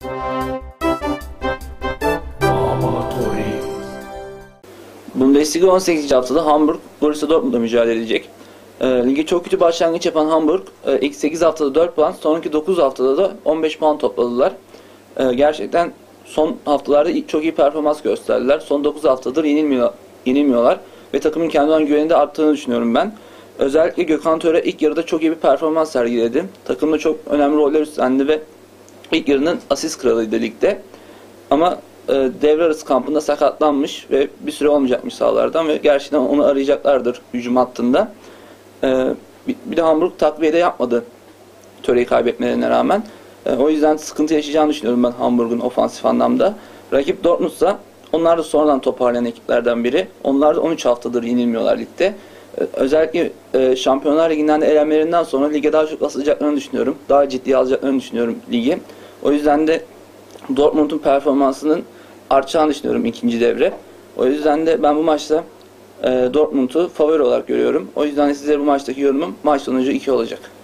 Bundesliga 18. haftada Hamburg Borussia Dortmund'la mücadele edecek. Lige çok kötü başlangıç yapan Hamburg ilk 8 haftada 4 puan, sonraki 9 haftada da 15 puan topladılar. Gerçekten son haftalarda çok iyi performans gösterdiler. Son 9 haftadır yenilmiyorlar ve takımın kendi olan güveni de arttığını düşünüyorum ben. Özellikle Gökhan Töre ilk yarıda çok iyi bir performans sergiledi. Takımda çok önemli roller üstlendi ve ilk yarının asist kralıydı ligde. Ama devre arası kampında sakatlanmış ve bir süre olmayacakmış sahalardan ve gerçekten onu arayacaklardır hücum hattında. Bir de Hamburg takviye de yapmadı Töre'yi kaybetmelerine rağmen. O yüzden sıkıntı yaşayacağını düşünüyorum ben Hamburg'un ofansif anlamda. Rakip Dortmund'sa onlar da sonradan toparlayan ekiplerden biri. Onlar da 13 haftadır yenilmiyorlar ligde. Özellikle Şampiyonlar Ligi'nden de elenmelerinden sonra lige daha çok asılacaklarını düşünüyorum. Daha ciddiye alacaklarını düşünüyorum ligi. O yüzden de Dortmund'un performansının artacağını düşünüyorum ikinci devre. O yüzden de ben bu maçta Dortmund'u favori olarak görüyorum. O yüzden size bu maçtaki yorumum maç sonucu 2 olacak.